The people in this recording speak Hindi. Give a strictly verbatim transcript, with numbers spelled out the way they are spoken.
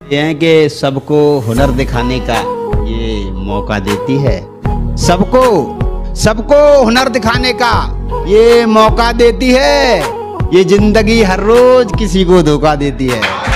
ये है कि सबको हुनर दिखाने का ये मौका देती है। सबको सबको हुनर दिखाने का ये मौका देती है। ये जिंदगी हर रोज किसी को धोखा देती है।